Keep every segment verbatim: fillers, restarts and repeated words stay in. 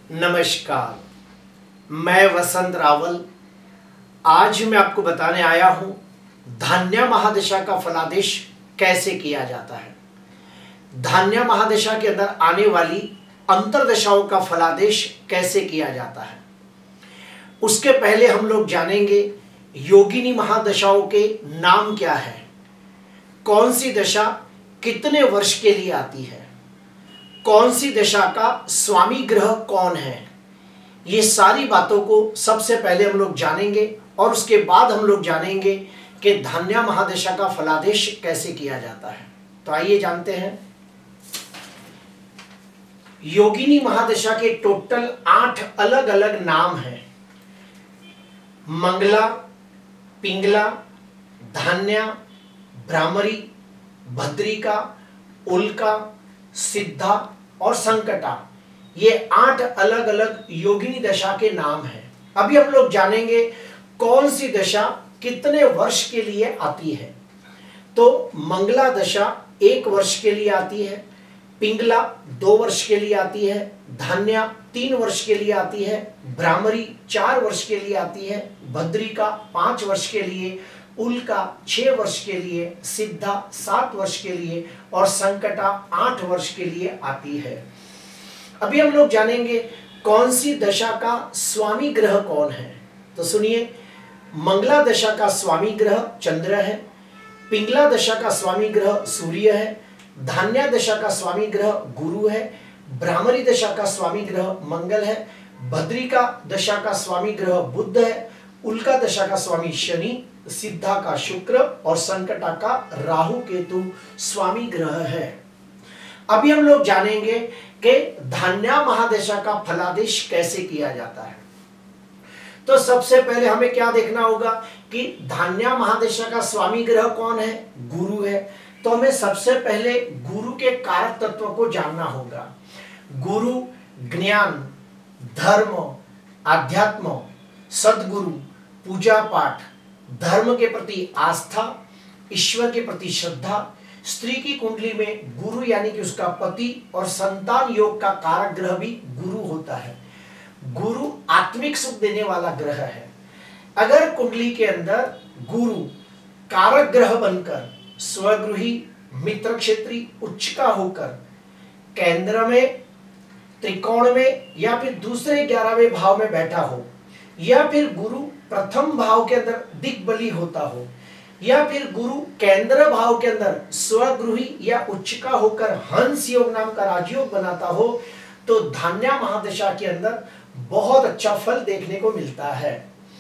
नमस्कार, मैं वसंत रावल। आज मैं आपको बताने आया हूं धान्या महादशा का फलादेश कैसे किया जाता है। धान्या महादशा के अंदर आने वाली अंतरदशाओं का फलादेश कैसे किया जाता है। उसके पहले हम लोग जानेंगे योगिनी महादशाओं के नाम क्या है, कौन सी दशा कितने वर्ष के लिए आती है, कौन सी दशा का स्वामी ग्रह कौन है। ये सारी बातों को सबसे पहले हम लोग जानेंगे और उसके बाद हम लोग जानेंगे कि धान्या महादशा का फलादेश कैसे किया जाता है। तो आइए जानते हैं। योगिनी महादशा के टोटल आठ अलग अलग नाम हैं। मंगला, पिंगला, धान्या, भ्रामरी, भद्रिका, उल्का, सिद्धा और संकटा, ये आठ अलग अलग योगिनी दशा के नाम हैं। अभी हम लोग जानेंगे कौन सी दशा कितने वर्ष के लिए आती है। तो मंगला दशा एक वर्ष के लिए आती है, पिंगला दो वर्ष के लिए आती है, धान्या तीन वर्ष के लिए आती है, भ्रामरी चार वर्ष के लिए आती है, भद्रिका पांच वर्ष के लिए, उल्का छह वर्ष के लिए, सिद्धा सात वर्ष के लिए और संकटा आठ वर्ष के लिए आती है। अभी हम लोग जानेंगे कौन सी दशा का स्वामी ग्रह कौन है। तो सुनिए, मंगला दशा का स्वामी ग्रह चंद्र है, पिंगला दशा का स्वामी ग्रह सूर्य है, धान्या दशा का स्वामी ग्रह गुरु है, भ्रामरी दशा का स्वामी ग्रह मंगल है, भद्रिका दशा का स्वामी ग्रह बुध है, उल्का दशा का स्वामी शनि, सिद्धा का शुक्र और संकटा का राहु केतु स्वामी ग्रह है। अभी हम लोग जानेंगे कि धान्या महादशा का फलादेश कैसे किया जाता है। तो सबसे पहले हमें क्या देखना होगा कि धान्या महादशा का स्वामी ग्रह कौन है, गुरु है। तो हमें सबसे पहले गुरु के कारक तत्व को जानना होगा। गुरु ज्ञान, धर्म, आध्यात्म, सद्गुरु, पूजा पाठ, धर्म के प्रति आस्था, ईश्वर के प्रति श्रद्धा। स्त्री की कुंडली में गुरु यानी कि उसका पति और संतान योग का कारक ग्रह भी गुरु होता है। गुरु आत्मिक सुख देने वाला ग्रह है। अगर कुंडली के अंदर गुरु कारक ग्रह बनकर स्वगृही, मित्र क्षेत्री, उच्च का होकर केंद्र में, त्रिकोण में या फिर दूसरे ग्यारहवें भाव में बैठा हो, या फिर गुरु प्रथम भाव के अंदर दिग्बली होता हो, या फिर गुरु केंद्र भाव के अंदर स्वगृही या उच्च का होकर हंस योग नाम का राजयोग बनाता हो, तो धान्या महादशा के अंदर बहुत अच्छा फल देखने को मिलता है।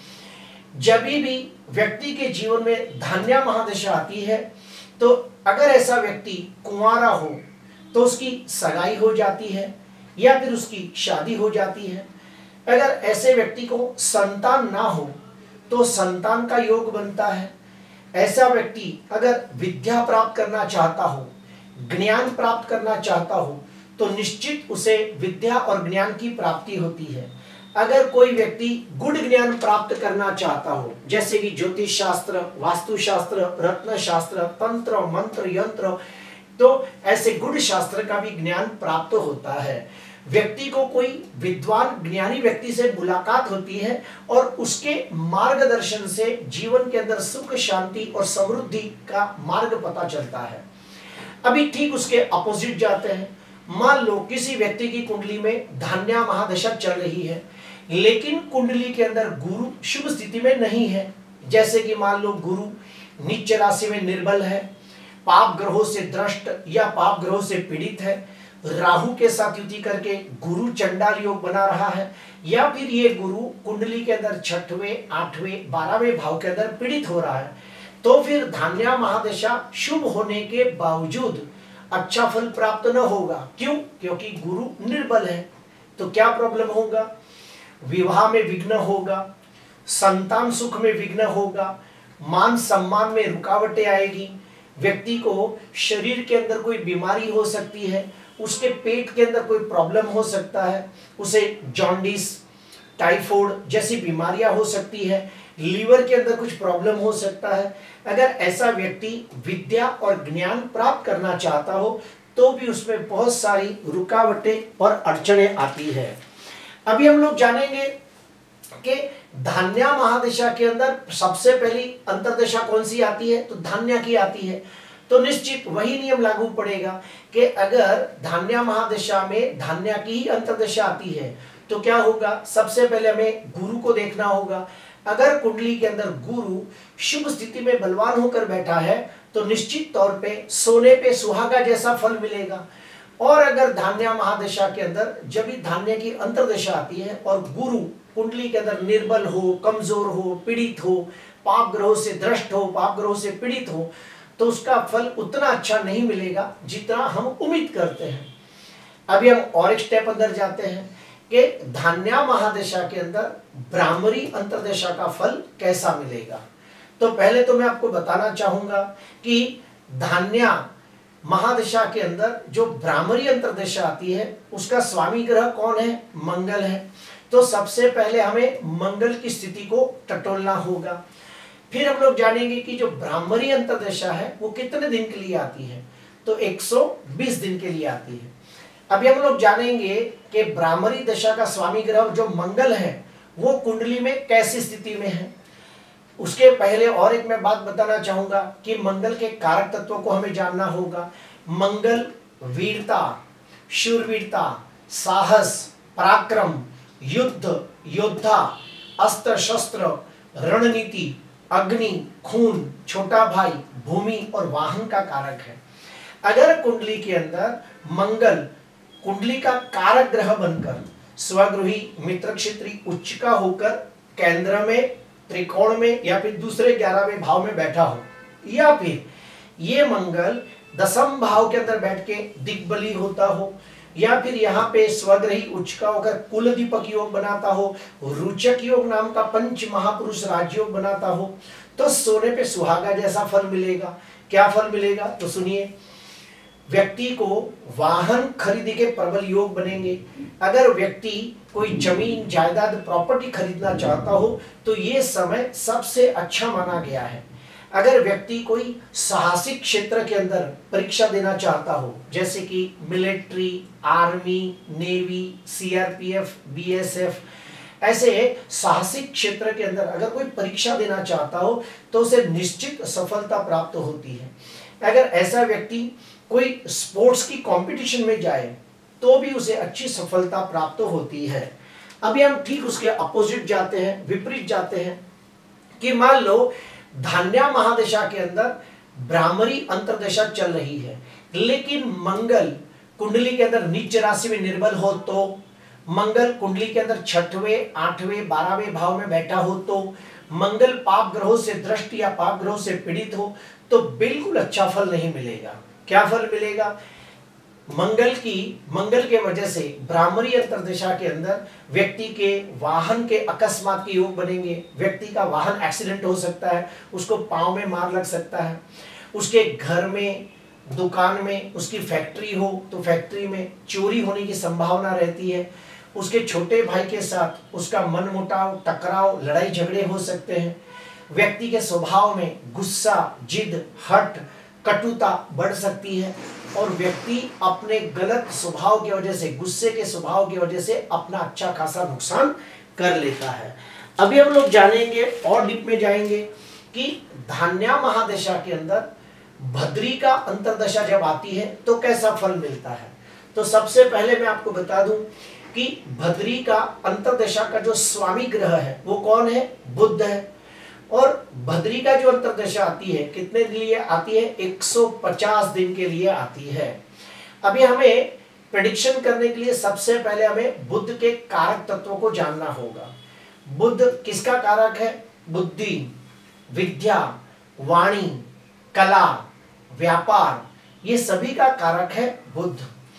जब भी व्यक्ति के जीवन में धान्या महादशा आती है, तो अगर ऐसा व्यक्ति कुंवारा हो तो उसकी सगाई हो जाती है या फिर उसकी शादी हो जाती है। अगर ऐसे व्यक्ति को संतान ना हो तो संतान का योग बनता है। ऐसा व्यक्ति अगर विद्या प्राप्त करना चाहता हो, ज्ञान प्राप्त करना चाहता हो, तो निश्चित उसे विद्या और ज्ञान की प्राप्ति होती है। अगर कोई व्यक्ति गुड़ ज्ञान प्राप्त करना चाहता हो, जैसे कि ज्योतिष शास्त्र, वास्तु शास्त्र, रत्न शास्त्र, तंत्र, मंत्र, यंत्र, तो ऐसे गुड़ शास्त्र का भी ज्ञान प्राप्त होता है। व्यक्ति को कोई विद्वान ज्ञानी व्यक्ति से मुलाकात होती है और उसके मार्गदर्शन से जीवन के अंदर सुख, शांति और समृद्धि का मार्ग पता चलता है। अभी ठीक उसके अपोजिट जाते हैं। मान लो किसी व्यक्ति की कुंडली में धान्या महादशा चल रही है, लेकिन कुंडली के अंदर गुरु शुभ स्थिति में नहीं है। जैसे कि मान लो गुरु नीच राशि में निर्बल है, पाप ग्रहों से द्रष्ट या पाप ग्रहों से पीड़ित है, राहु के साथ युति करके गुरु चंडाल योग बना रहा है, या फिर ये गुरु कुंडली के अंदर छठवें, आठवें, बारहवें भाव के अंदर पीड़ित हो रहा है, तो फिर धान्या महादशा शुभ होने के बावजूद अच्छा फल प्राप्त न होगा। क्यों? क्योंकि गुरु निर्बल है। तो क्या प्रॉब्लम होगा? विवाह में विघ्न होगा, संतान सुख में विघ्न होगा, मान सम्मान में रुकावटें आएगी, व्यक्ति को शरीर के अंदर कोई बीमारी हो सकती है, उसके पेट के अंदर कोई प्रॉब्लम हो सकता है, उसे जॉन्डिस, टाइफाइड जैसी बीमारियां हो सकती है, लीवर के अंदर कुछ प्रॉब्लम हो सकता है। अगर ऐसा व्यक्ति विद्या और ज्ञान प्राप्त करना चाहता हो तो भी उसमें बहुत सारी रुकावटें और अड़चनें आती है। अभी हम लोग जानेंगे कि धान्या महादशा के अंदर सबसे पहली अंतर्दशा कौन सी आती है, तो धान्या की आती है। तो निश्चित वही नियम लागू पड़ेगा कि अगर धान्या महादशा में धान्या की ही अंतर्दशा आती है तो क्या होगा, सबसे पहले हमें गुरु को देखना होगा। अगर कुंडली के अंदर गुरु शुभ स्थिति में बलवान होकर बैठा है तो निश्चित तौर पे सोने पे सुहागा जैसा फल मिलेगा। और अगर धान्या महादशा के अंदर जब भी धान्य की अंतर्दशा आती है और गुरु कुंडली के अंदर निर्बल हो, कमजोर हो, पीड़ित हो, पाप ग्रहों से दृष्ट हो, पाप ग्रहों से पीड़ित हो, तो उसका फल उतना अच्छा नहीं मिलेगा जितना हम उम्मीद करते हैं। अभी हम और एक स्टेप अंदर जाते हैं कि धान्या महादशा के अंदर ब्राह्मणी अंतर्दशा का फल कैसा मिलेगा। तो पहले तो मैं आपको बताना चाहूंगा कि धान्या महादशा के अंदर जो ब्राह्मणी अंतर्दशा आती है उसका स्वामी ग्रह कौन है, मंगल है। तो सबसे पहले हमें मंगल की स्थिति को टटोलना होगा। फिर हम लोग जानेंगे कि जो ब्राह्मणी अंतर्दशा है वो कितने दिन के लिए आती है, तो एक सौ बीस दिन के लिए आती है। अभी हम लोग जानेंगे कि ब्राह्मणी दशा का स्वामी ग्रह जो मंगल है वो कुंडली में कैसी स्थिति में है। उसके पहले और एक मैं बात बताना चाहूंगा कि मंगल के कारक तत्वों को हमें जानना होगा। मंगल वीरता, शूरवीरता, साहस, पराक्रम, युद्ध, योद्धा, अस्त्र शस्त्र, रणनीति, अग्नि, खून, छोटा भाई, भूमि और वाहन का कारक है। अगर कुंडली के अंदर मंगल कुंडली का कारक ग्रह बनकर स्वगृही, मित्र क्षेत्री, उच्च का होकर केंद्र में, त्रिकोण में या फिर दूसरे ग्यारहवें भाव में बैठा हो, या फिर ये मंगल दसम भाव के अंदर बैठ के दिग्बली होता हो, या फिर यहाँ पे स्वग्रही उच्च का होकर कुल दीपक योग बनाता हो, रुचक योग नाम का पंच महापुरुष राजयोग बनाता हो, तो सोने पे सुहागा जैसा फल मिलेगा। क्या फल मिलेगा, तो सुनिए, व्यक्ति को वाहन खरीदी के प्रबल योग बनेंगे। अगर व्यक्ति कोई जमीन जायदाद प्रॉपर्टी खरीदना चाहता हो तो ये समय सबसे अच्छा माना गया है। अगर व्यक्ति कोई साहसिक क्षेत्र के अंदर परीक्षा देना चाहता हो, जैसे कि military, army, navy, CRPF, BSF, ऐसे साहसिक क्षेत्र के अंदर अगर कोई परीक्षा देना चाहता हो तो उसे निश्चित सफलता प्राप्त होती है। अगर ऐसा व्यक्ति कोई स्पोर्ट्स की कंपटीशन में जाए तो भी उसे अच्छी सफलता प्राप्त होती है। अभी हम ठीक उसके अपोजिट जाते हैं, विपरीत जाते हैं कि मान लो धान्या महादशा के अंदर ब्राह्मणी अंतर्दशा चल रही है, लेकिन मंगल कुंडली के अंदर नीच राशि में निर्बल हो, तो मंगल कुंडली के अंदर छठवें, आठवें, बारहवें भाव में बैठा हो, तो मंगल पाप ग्रहों से दृष्ट या पाप ग्रहों से पीड़ित हो, तो बिल्कुल अच्छा फल नहीं मिलेगा। क्या फल मिलेगा, मंगल की मंगल के वजह से ब्राह्मणी अंतर्दशा के अंदर व्यक्ति के वाहन के अकस्मात के योग बनेंगे। व्यक्ति का वाहन एक्सीडेंट हो सकता है, उसको पांव में मार लग सकता है, उसके घर में, दुकान में, उसकी फैक्ट्री हो तो फैक्ट्री में चोरी होने की संभावना रहती है, उसके छोटे भाई के साथ उसका मनमुटाव, टकराव, लड़ाई झगड़े हो सकते हैं। व्यक्ति के स्वभाव में गुस्सा, जिद, हट, कटुता बढ़ सकती है और व्यक्ति अपने गलत स्वभाव की वजह से, गुस्से के स्वभाव की वजह से अपना अच्छा खासा नुकसान कर लेता है। अभी हम लोग जानेंगे और डीप में जाएंगे कि धान्या महादशा के अंदर भद्री का अंतर्दशा जब आती है तो कैसा फल मिलता है। तो सबसे पहले मैं आपको बता दूं कि भद्री का अंतर्दशा का जो स्वामी ग्रह है वो कौन है, बुध है। और भद्री का जो अंतर्दशा आती है कितने दिन लिए आती है, एक सौ पचास दिन के लिए आती है। अभी हमें प्रेडिक्शन करने के लिए सबसे पहले हमें बुध के कारक तत्वों को जानना होगा। बुध किसका कारक है, बुद्धि, विद्या, वाणी, कला, व्यापार, ये सभी का कारक है बुध।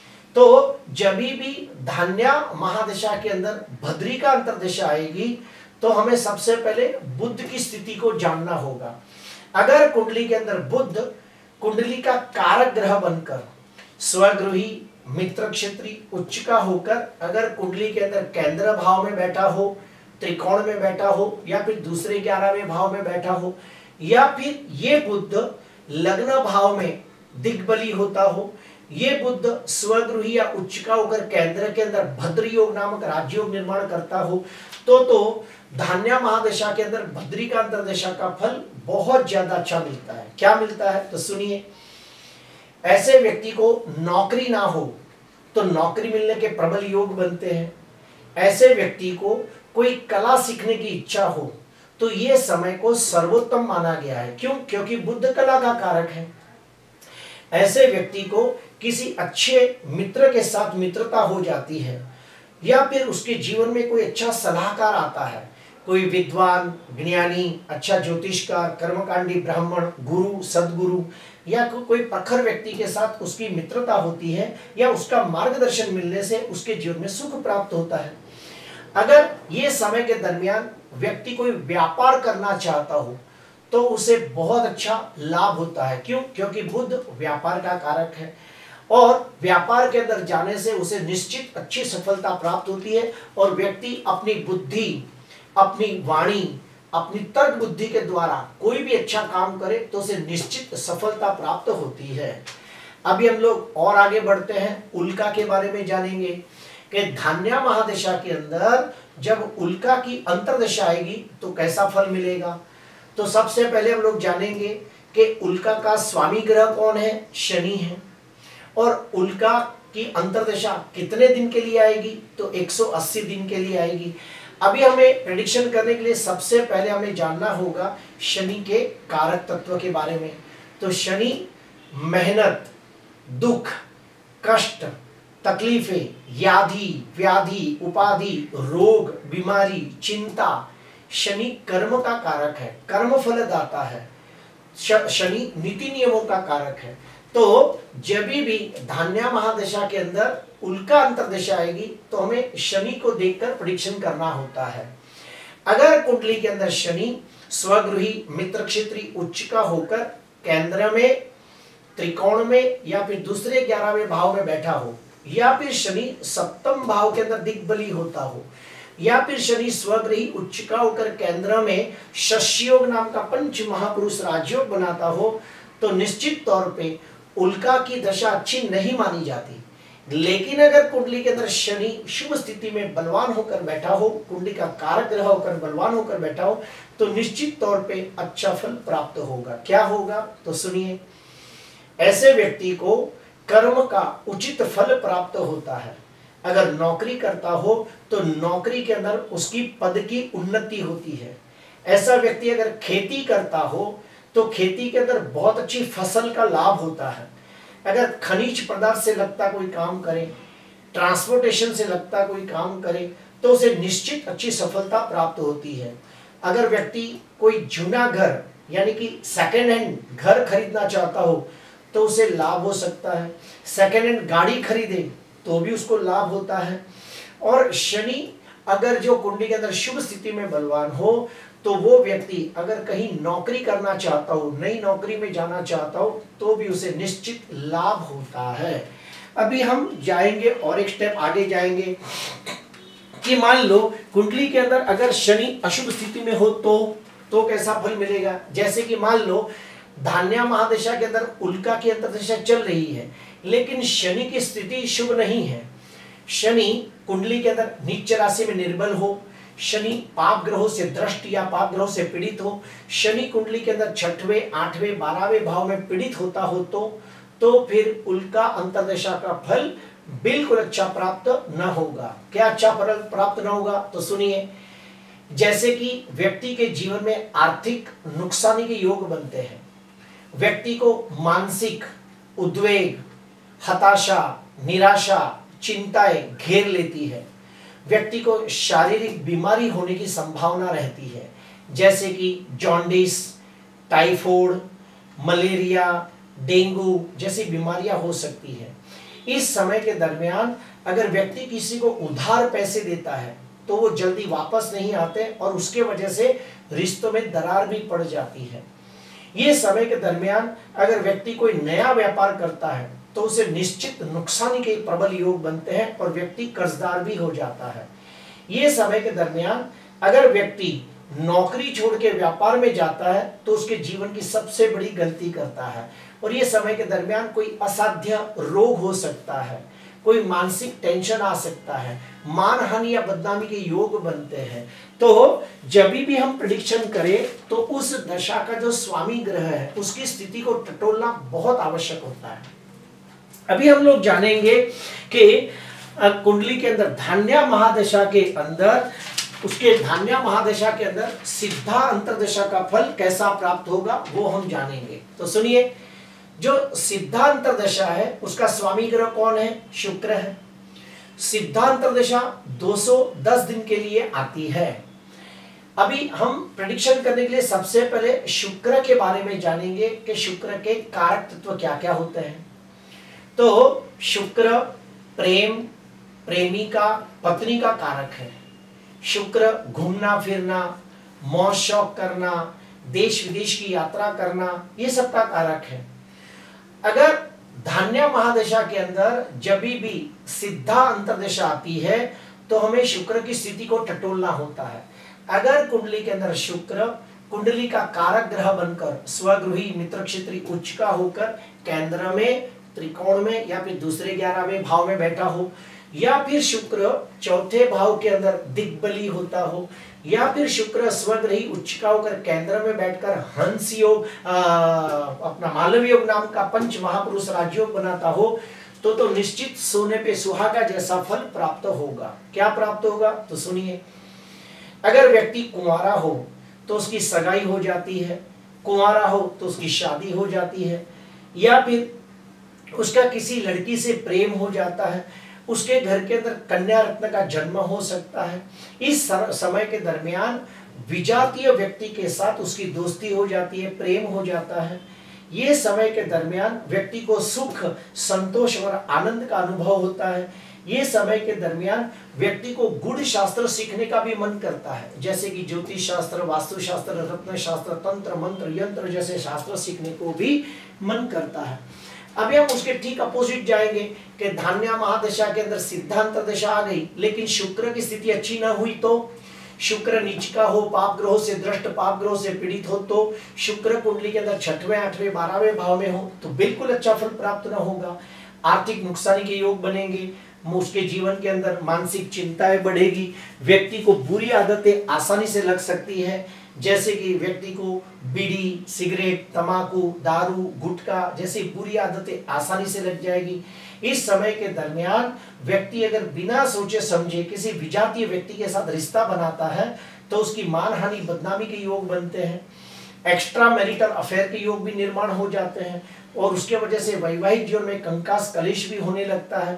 तो जब भी धान्या महादशा के अंदर भद्री का अंतर्दशा आएगी तो हमें सबसे पहले बुध की स्थिति को जानना होगा। अगर कुंडली के अंदर बुध कुंडली का कारक ग्रह बनकर स्वगृही, मित्र क्षेत्री, उच्च का होकर अगर कुंडली के अंदर केंद्र भाव में बैठा हो, त्रिकोण में बैठा हो या फिर दूसरे ग्यारहवें भाव में बैठा हो, या फिर ये बुध लग्न भाव में दिग्बली होता हो, ये बुध स्वगृही या उच्चिका होकर केंद्र के अंदर भद्र योग नामक राजयोग निर्माण करता हो तो तो धान्या महादशा के अंदर भद्री का अंतरदशा का फल बहुत ज्यादा अच्छा मिलता है। क्या मिलता है तो सुनिए, ऐसे व्यक्ति को नौकरी ना हो तो नौकरी मिलने के प्रबल योग बनते हैं। ऐसे व्यक्ति को कोई कला सीखने की इच्छा हो तो ये समय को सर्वोत्तम माना गया है। क्यों? क्योंकि बुध कला का कारक है। ऐसे व्यक्ति को किसी अच्छे मित्र के साथ मित्रता हो जाती है या फिर उसके जीवन में कोई अच्छा सलाहकार आता है, कोई विद्वान, ज्ञानी, अच्छा ज्योतिषकार, कर्मकांडी ब्राह्मण, गुरु, सदगुरु या को, कोई प्रखर व्यक्ति के साथ उसकी मित्रता होती है या उसका मार्गदर्शन मिलने से उसके जीवन में सुख प्राप्त होता है। अगर ये समय के दरमियान व्यक्ति कोई व्यापार करना चाहता हो तो उसे बहुत अच्छा लाभ होता है। क्यों? क्योंकि बुध व्यापार का कारक है और व्यापार के अंदर जाने से उसे निश्चित अच्छी सफलता प्राप्त होती है और व्यक्ति अपनी बुद्धि, अपनी वाणी, अपनी तर्क बुद्धि के द्वारा कोई भी अच्छा काम करे तो उसे निश्चित सफलता प्राप्त होती है। अभी हम लोग और आगे बढ़ते हैं, उल्का के बारे में जानेंगे कि धान्या महादशा के अंदर जब उल्का की अंतर्दशा आएगी तो कैसा फल मिलेगा। तो सबसे पहले हम लोग जानेंगे कि उल्का का स्वामी ग्रह कौन है, शनि है। और उल्का की अंतर्दशा कितने दिन के लिए आएगी तो एक सौ अस्सी दिन के लिए आएगी। अभी हमें प्रेडिक्शन करने के लिए सबसे पहले हमें जानना होगा शनि के कारक तत्व के बारे में। तो शनि मेहनत, दुख, कष्ट, तकलीफें, यादि, व्याधि, उपाधि, रोग, बीमारी, चिंता, शनि कर्म का कारक है, कर्म फल दाता है। शनि नीति नियमों का कारक है। तो जब भी धान्या महादशा के अंदर उल्का अंतर्दशा आएगी तो हमें शनि को देखकर प्रेडिक्शन करना होता है। अगर कुंडली के अंदर शनि स्वगृही, मित्र क्षेत्री, उच्चिका होकर केंद्र में, त्रिकोण में या फिर दूसरे ग्यारहवें भाव में बैठा हो या फिर शनि सप्तम भाव के अंदर दिग्बली होता हो या फिर शनि स्वगृही उच्चिका होकर केंद्र में शशियोग नाम का पंच महापुरुष राजयोग बनाता हो तो निश्चित तौर पे उल्का की दशा अच्छी नहीं मानी जाती। लेकिन अगर कुंडली के अंदर शनि शुभ स्थिति में बलवान होकर बैठा हो, कुंडली का कारक ग्रह होकर बलवान होकर बैठा हो तो निश्चित तौर पे अच्छा फल प्राप्त होगा। क्या होगा तो सुनिए, ऐसे व्यक्ति को कर्म का उचित फल प्राप्त होता है। अगर नौकरी करता हो तो नौकरी के अंदर उसकी पद की उन्नति होती है। ऐसा व्यक्ति अगर खेती करता हो तो खेती के अंदर बहुत अच्छी फसल का लाभ होता है। अगर खनिज पदार्थ से लगता कोई काम करे, ट्रांसपोर्टेशन से लगता कोई काम करे तो उसे निश्चित अच्छी सफलता प्राप्त होती है। अगर व्यक्ति कोई जूना घर यानी कि सेकेंड हैंड घर खरीदना चाहता हो तो उसे लाभ हो सकता है। सेकेंड हैंड गाड़ी खरीदे तो भी उसको लाभ होता है। और शनि अगर जो कुंडली के अंदर शुभ स्थिति में बलवान हो तो वो व्यक्ति अगर कहीं नौकरी करना चाहता हो, नई नौकरी में जाना चाहता हो तो भी उसे निश्चित लाभ होता है। अभी हम जाएंगे और एक स्टेप आगे जाएंगे कि मान लो कुंडली के अंदर अगर शनि अशुभ स्थिति में हो तो तो कैसा फल मिलेगा। जैसे कि मान लो धान्या महादशा के अंदर उल्का की अंतर्दशा चल रही है लेकिन शनि की स्थिति शुभ नहीं है। शनि कुंडली के अंदर नीच राशि में निर्बल हो, शनि पाप ग्रहों से दृष्ट या पाप ग्रहों से पीड़ित हो, शनि कुंडली के अंदर छठवें, आठवें, बारहवें भाव में पीड़ित होता हो तो तो फिर उल्का अंतर्दशा का फल बिल्कुल अच्छा प्राप्त न होगा। क्या अच्छा फल प्राप्त न होगा तो सुनिए, जैसे कि व्यक्ति के जीवन में आर्थिक नुकसानी के योग बनते हैं, व्यक्ति को मानसिक उद्वेग, हताशा, निराशा, चिंताएं घेर लेती है, व्यक्ति को शारीरिक बीमारी होने की संभावना रहती है जैसे कि जॉन्डिस, टाइफाइड, मलेरिया, डेंगू जैसी बीमारियां हो सकती है। इस समय के दरमियान अगर व्यक्ति किसी को उधार पैसे देता है तो वो जल्दी वापस नहीं आते और उसके वजह से रिश्तों में दरार भी पड़ जाती है। ये समय के दरमियान अगर व्यक्ति कोई नया व्यापार करता है तो उसे निश्चित नुकसानी के प्रबल योग बनते हैं और व्यक्ति कर्जदार भी हो जाता है। ये समय के दरमियान अगर व्यक्ति नौकरी छोड़ के व्यापार में जाता है तो उसके जीवन की सबसे बड़ी गलती करता है। और ये समय के दरमियान कोई असाध्य रोग हो सकता है, कोई मानसिक टेंशन आ सकता है, मानहानि या बदनामी के योग बनते हैं। तो जब भी हम प्रेडिक्शन करें तो उस दशा का जो स्वामी ग्रह है उसकी स्थिति को टटोलना बहुत आवश्यक होता है। अभी हम लोग जानेंगे कि कुंडली के अंदर धान्या महादशा के अंदर, उसके धान्या महादशा के अंदर सिद्धा अंतरदशा का फल कैसा प्राप्त होगा वो हम जानेंगे। तो सुनिए, जो सिद्धा अंतरदशा है उसका स्वामी ग्रह कौन है? शुक्र है। सिद्धा अंतरदशा दो सौ दस दिन के लिए आती है। अभी हम प्रेडिक्शन करने के लिए सबसे पहले शुक्र के बारे में जानेंगे कि शुक्र के कारक तत्व क्या क्या होते हैं। तो शुक्र प्रेम, प्रेमिका, पत्नी का कारक है। शुक्र घूमना फिरना, मौज शौक करना, देश विदेश की यात्रा करना, ये सब का कारक है। अगर धान्या महादशा के अंदर जब भी सिद्धा अंतरदशा आती है तो हमें शुक्र की स्थिति को टटोलना होता है। अगर कुंडली के अंदर शुक्र कुंडली का कारक ग्रह बनकर स्वगृही मित्र क्षेत्री उच्च का होकर केंद्र में, त्रिकोण में या फिर दूसरे ग्यारहवें भाव में बैठा हो, या फिर शुक्र चौथे भाव के अंदर दिग्बली होता हो, या फिर शुक्र स्वग्रही उच्च का होकर केंद्र में बैठकर हंस योग अपना मालव योग नाम का पंच महापुरुष राजयोग बनाता हो, तो तो निश्चित सोने पे सुहागा जैसा फल प्राप्त होगा। क्या प्राप्त होगा? तो सुनिए, अगर व्यक्ति कुंवारा हो तो उसकी सगाई हो जाती है, कुंवारा हो तो उसकी शादी हो जाती है, या फिर उसका किसी लड़की से प्रेम हो जाता है, उसके घर के अंदर कन्या रत्न का जन्म हो सकता है। इस समय के दरमियान विजातीय व्यक्ति के साथ उसकी दोस्ती हो जाती है, प्रेम हो जाता है। ये समय के दरमियान व्यक्ति को सुख, संतोष और आनंद का अनुभव होता है। ये समय के दरमियान व्यक्ति को गुड़ शास्त्र सीखने का भी मन करता है, जैसे कि ज्योतिष शास्त्र, वास्तु शास्त्र, रत्न शास्त्र, तंत्र मंत्र यंत्र जैसे शास्त्र सीखने को भी मन करता है। अभी हम उसके ठीक अपोजिट जाएंगे कि धान्या महादशा के अंदर सिद्धांत दशा आ गई लेकिन शुक्र की स्थिति अच्छी ना हुई, तो शुक्र नीच का हो, पाप ग्रहों से दृष्ट, पाप ग्रहों से पीड़ित हो, तो शुक्र कुंडली के अंदर छठवें, आठवें, बारहवें भाव में हो तो बिल्कुल अच्छा फल प्राप्त ना होगा। आर्थिक नुकसानी के योग बनेंगे, उसके जीवन के अंदर मानसिक चिंताएं बढ़ेगी, व्यक्ति को बुरी आदतें आसानी से लग सकती है, जैसे कि व्यक्ति को बीड़ी, सिगरेट, तंबाकू, दारू, गुटखा जैसी बुरी आदतें आसानी से लग जाएगी। इस समय के दरमियान व्यक्ति अगर बिना सोचे समझे किसी विजातीय व्यक्ति के साथ रिश्ता बनाता है तो उसकी मानहानि, बदनामी के योग बनते हैं। एक्स्ट्रा मैरिटल अफेयर के योग भी निर्माण हो जाते हैं और उसके वजह से वैवाहिक जीवन में कंकास कलेश भी होने लगता है।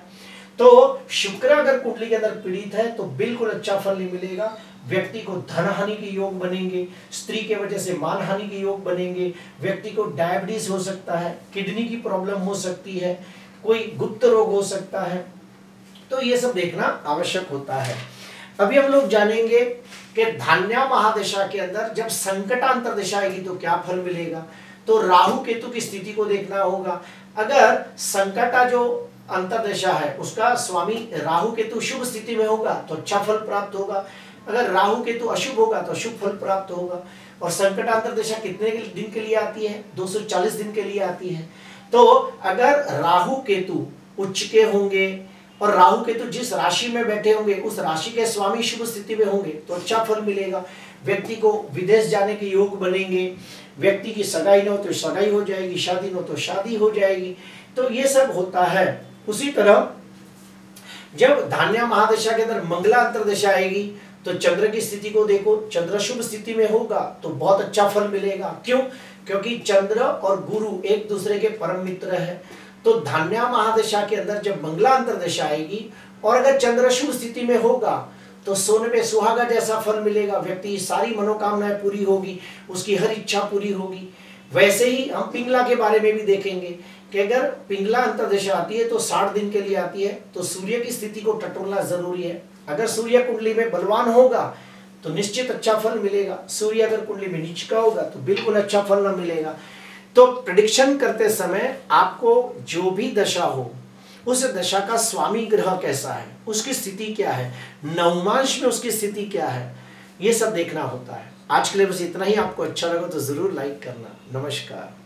तो शुक्र अगर कुंडली के अंदर पीड़ित है तो बिल्कुल अच्छा फल नहीं मिलेगा। व्यक्ति को धन हानि के योग बनेंगे, स्त्री के वजह से मान हानि के योग बनेंगे, व्यक्ति को डायबिटीज हो सकता है, किडनी की प्रॉब्लम हो सकती है, कोई गुप्त रोग हो सकता है। तो ये सब देखना आवश्यक होता है। अभी हम लोग जानेंगे कि धान्या महादशा के अंदर जब संकटांतर दशा आएगी तो क्या फल मिलेगा। तो राहु केतु की स्थिति को देखना होगा। अगर संकटा जो अंतरदशा है उसका स्वामी राहु केतु शुभ स्थिति में होगा तो अच्छा फल प्राप्त होगा, अगर राहु केतु अशुभ होगा तो अशुभ फल प्राप्त होगा। और संकटांतर दशा कितने दिन के लिए आती है? दो सौ चालीस दिन के लिए आती है। तो अगर राहु केतु उच्च के होंगे और राहु केतु जिस राशि में बैठे होंगे उस राशि के स्वामी शुभ स्थिति में होंगे तो अच्छा फल मिलेगा। व्यक्ति को विदेश जाने के योग बनेंगे, व्यक्ति की सगाई न हो तो सगाई हो जाएगी, शादी न हो तो शादी हो जाएगी। तो ये सब होता है। उसी तरह जब धान्या महादशा के अंदर मंगला अंतरदशा आएगी तो चंद्र की स्थिति को देखो, चंद्र शुभ स्थिति में होगा तो बहुत अच्छा फल मिलेगा। क्यों? क्योंकि चंद्र और गुरु एक दूसरे के परम मित्र है। तो धान्या महादशा के अंदर जब मंगला अंतरदशा आएगी और अगर चंद्र शुभ स्थिति में होगा तो सोने पे सुहागा जैसा फल मिलेगा, व्यक्ति की सारी मनोकामनाएं पूरी होगी, उसकी हर इच्छा पूरी होगी। वैसे ही हम पिंगला के बारे में भी देखेंगे कि अगर पिंगला अंतरदशा आती है तो साठ दिन के लिए आती है, तो सूर्य की स्थिति को टटोलना जरूरी है। अगर सूर्य कुंडली में बलवान होगा तो निश्चित अच्छा फल मिलेगा, सूर्य अगर कुंडली में नीच का होगा तो बिल्कुल अच्छा फल न मिलेगा। तो प्रेडिक्शन करते समय आपको जो भी दशा हो उस दशा का स्वामी ग्रह कैसा है, उसकी स्थिति क्या है, नवमांश में उसकी स्थिति क्या है, ये सब देखना होता है। आज के लिए बस इतना ही। आपको अच्छा लगा तो जरूर लाइक करना। नमस्कार।